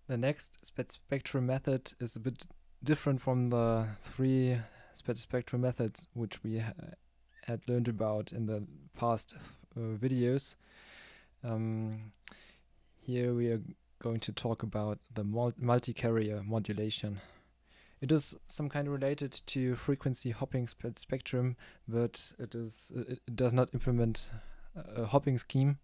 The next spectrum method is a bit different from the three spectrum methods which we had learned about in the past videos. Here we are going to talk about the multi-carrier modulation. It is some kind related to frequency hopping spectrum, but it does not implement a hopping scheme,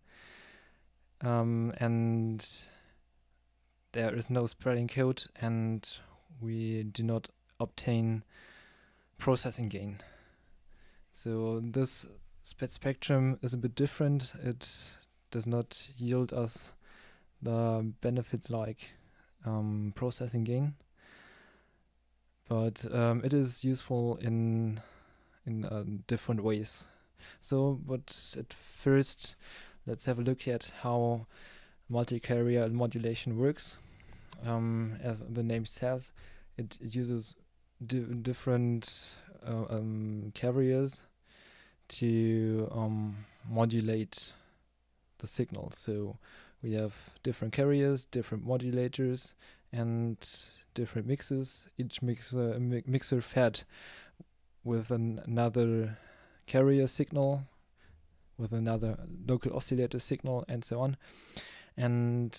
and there is no spreading code, and we do not obtain processing gain. So this spectrum is a bit different. It does not yield us the benefits like processing gain, but it is useful in different ways. So, but at first, let's have a look at how multi-carrier modulation works. As the name says, it uses different carriers to modulate the signal. So we have different carriers, different modulators, and different mixes. Each mixer fed with another carrier signal, with another local oscillator signal, and so on. And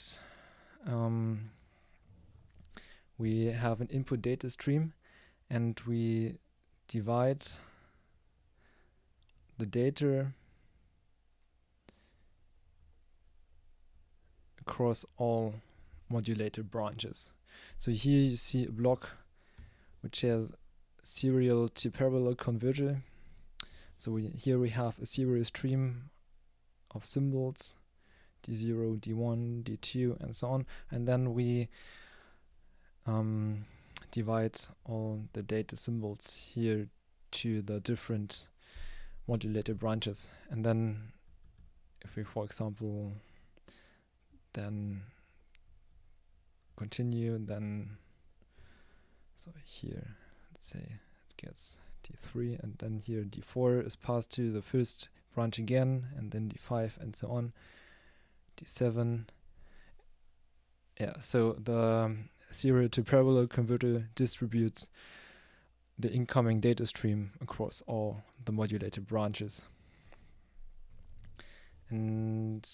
we have an input data stream, and we divide the data across all modulator branches. So here you see a block which has serial to parallel converter. So here we have a serial stream of symbols, D0, D1, D2, and so on. And then we divide all the data symbols here to the different modulator branches. And then if we, for example, then continue, then so here, let's say it gets D3, and then here D4 is passed to the first branch again, and then D5, and so on, D7. Yeah, so the serial to parallel converter distributes the incoming data stream across all the modulator branches. And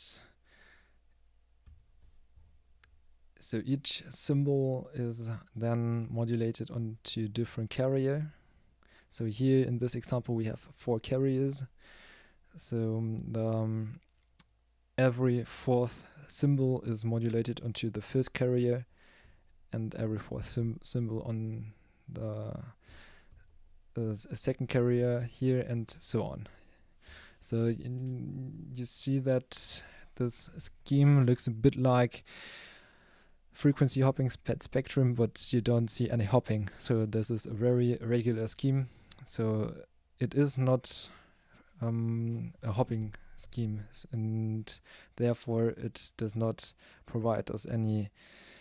so each symbol is then modulated onto different carrier. So here in this example we have 4 carriers. So every fourth symbol is modulated onto the first carrier, and every fourth symbol on the second carrier here, and so on. So you see that this scheme looks a bit like frequency hopping spectrum, but you don't see any hopping. So this is a very regular scheme. So it is not a hopping scheme, and therefore it does not provide us any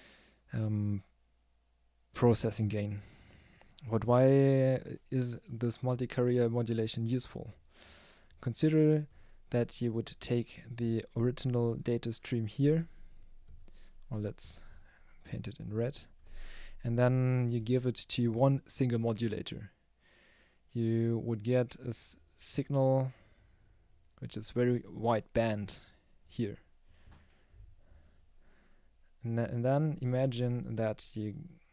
processing gain. But why is this multi-carrier modulation useful? Consider that you would take the original data stream here, or let's paint it in red, and then you give it to one single modulator. You would get a signal which is very wide band here. And then imagine that you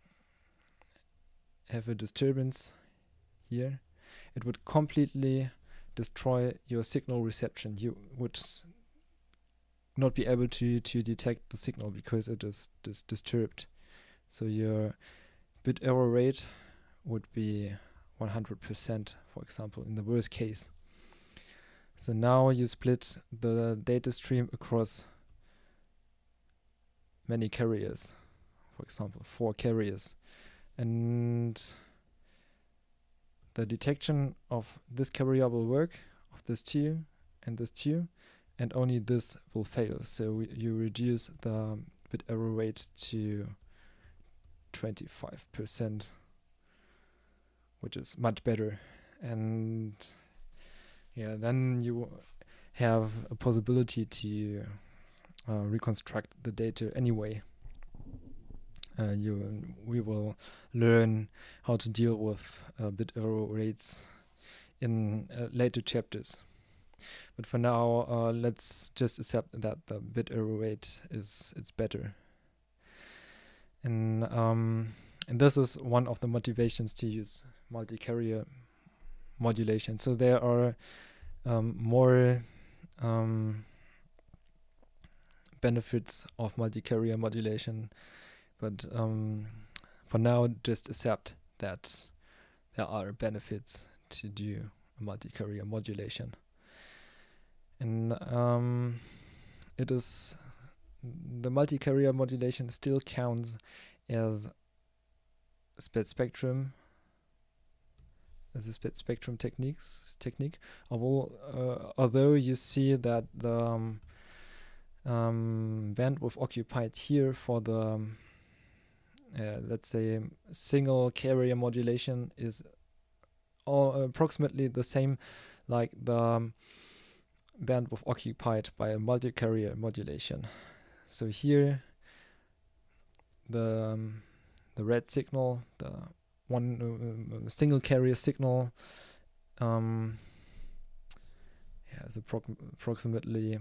have a disturbance here. It would completely destroy your signal reception. You would not be able to detect the signal because it is disturbed. So your bit error rate would be 100%, for example, in the worst case. So now you split the data stream across many carriers, for example 4 carriers, and the detection of this carrier will work, of this 2 and this 2, and only this will fail. So you reduce the bit error rate to 25%, which is much better. And yeah, then you have a possibility to reconstruct the data anyway. we will learn how to deal with bit error rates in later chapters. But for now, let's just accept that the bit error rate is better. And this is one of the motivations to use multi-carrier modulation. So there are more benefits of multi-carrier modulation, but for now, just accept that there are benefits to do multi-carrier modulation. And it is the multi-carrier modulation still counts as a split spectrum, as a split spectrum technique. Although you see that the bandwidth occupied here for the let's say single carrier modulation is approximately the same like the bandwidth occupied by a multi-carrier modulation. So here the red signal, the one single carrier signal has approximately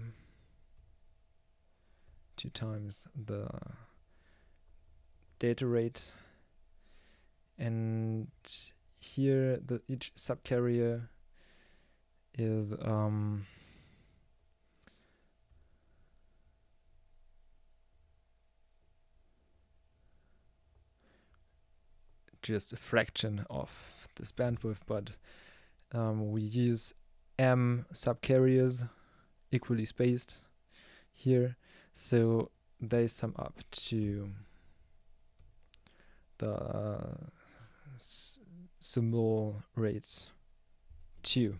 2 times the data rate, and here each subcarrier is just a fraction of this bandwidth, but we use m subcarriers equally spaced here, so they sum up to the symbol rates 2.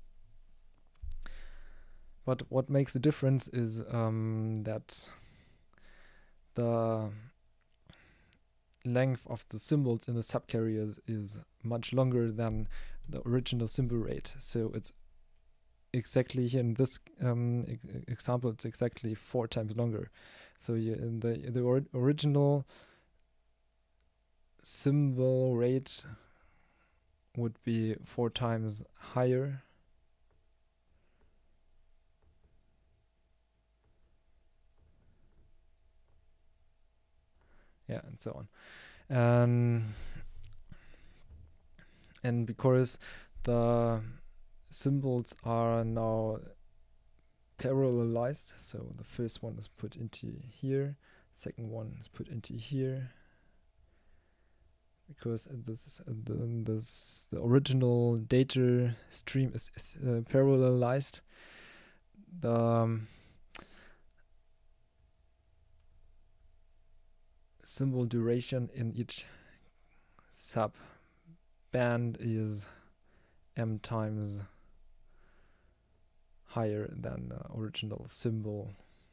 But what makes the difference is that the length of the symbols in the subcarriers is much longer than the original symbol rate. So it's exactly here in this example, it's exactly 4 times longer. So in the original symbol rate would be 4 times higher. Yeah, and so on. And because the symbols are now parallelized, so the first one is put into here, second one is put into here, because the original data stream is parallelized. The symbol duration in each sub band is m times higher than the original symbol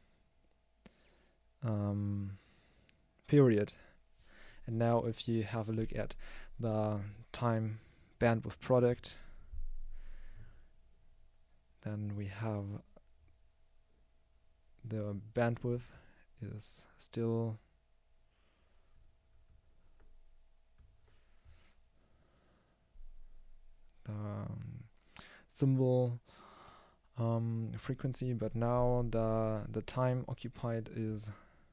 period. And now if you have a look at the time bandwidth product, then we have the bandwidth is still the symbol frequency, but now the time occupied is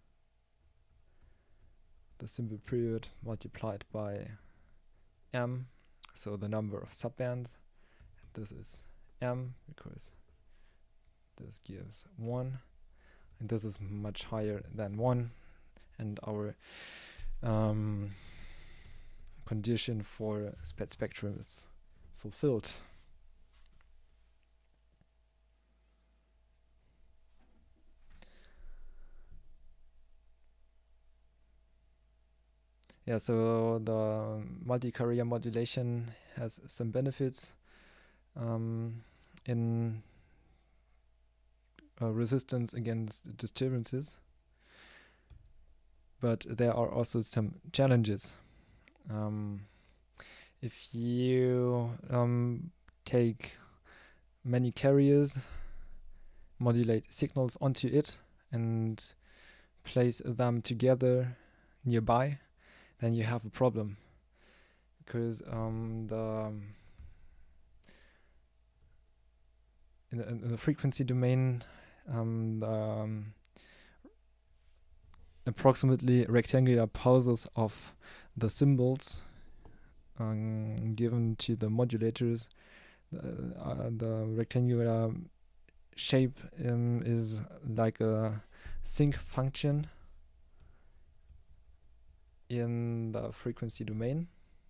the symbol period multiplied by m, so the number of subbands. This is m because this gives 1, and this is much higher than 1, and our condition for split spectrum is fulfilled. Yeah, so the multi-carrier modulation has some benefits in resistance against disturbances, but there are also some challenges. If you take many carriers, modulate signals onto it, and place them together nearby, then you have a problem, because in the frequency domain, approximately rectangular pulses of the symbols given to the modulators, the rectangular shape is like a sinc function in the frequency domain.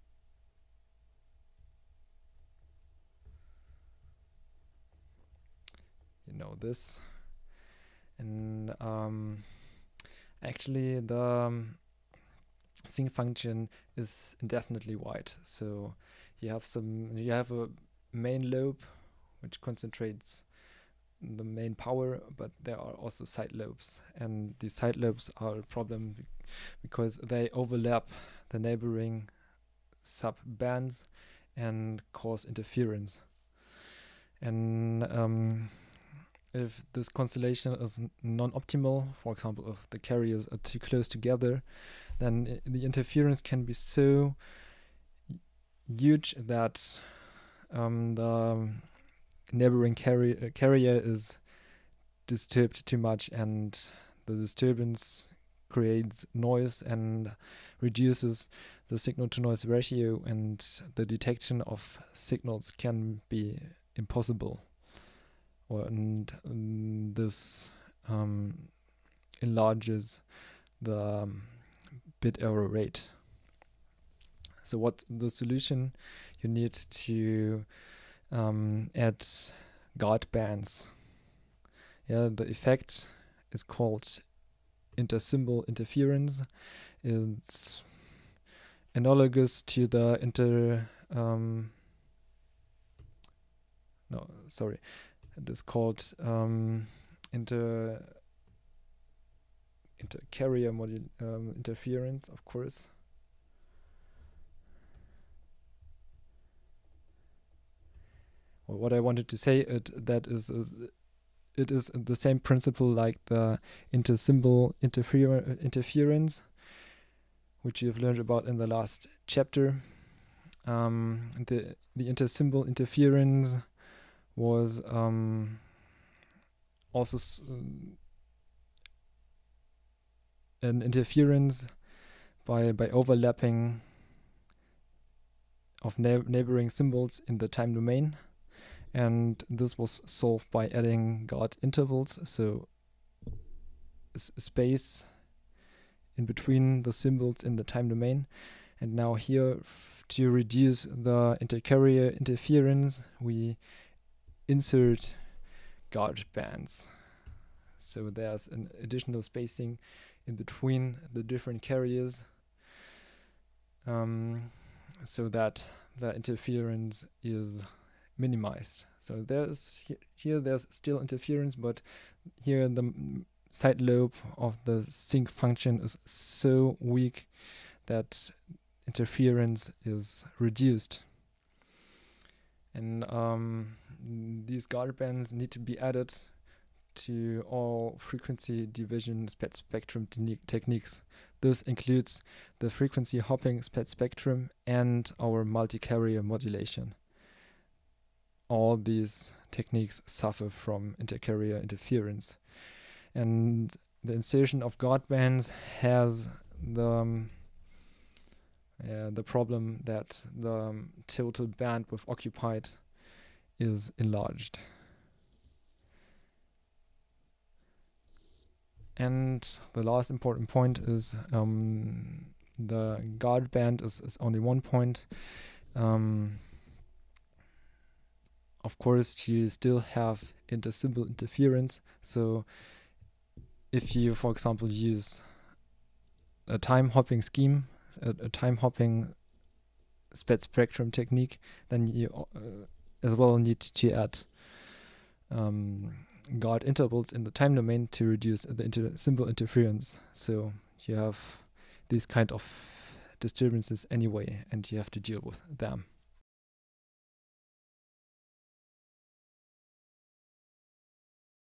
You know this. And actually the sinc function is indefinitely wide. So you have a main lobe which concentrates the main power, but there are also side lobes, and these side lobes are a problem because they overlap the neighboring sub bands and cause interference. And if this constellation is non-optimal, for example, if the carriers are too close together, then the interference can be so huge that the neighboring carrier is disturbed too much, and the disturbance creates noise and reduces the signal-to-noise ratio, and the detection of signals can be impossible. And this enlarges the bit error rate. So what's the solution? You need to add guard bands. Yeah, the effect is called intersymbol interference. It's analogous to the it is called inter-carrier interference, of course. Well, what I wanted to say it is the same principle like the intersymbol interference, which you've learned about in the last chapter. The intersymbol interference was also an interference by overlapping of neighboring symbols in the time domain, and this was solved by adding guard intervals, so space in between the symbols in the time domain. And now here, to reduce the intercarrier interference, we insert guard bands. So there's an additional spacing in between the different carriers, so that the interference is minimized. So there's still interference, but here the side lobe of the sinc function is so weak that interference is reduced. And these guard bands need to be added to all frequency division spectrum techniques. This includes the frequency hopping spectrum and our multi-carrier modulation. All these techniques suffer from intercarrier interference, and the insertion of guard bands has the problem that the total bandwidth occupied is enlarged. And the last important point is the guard band is only one point. Of course, you still have intersymbol interference. So if you, for example, use a time hopping scheme, a time hopping spectrum technique, then you as well need to add guard intervals in the time domain to reduce the intersymbol interference. So you have these kind of disturbances anyway, and you have to deal with them.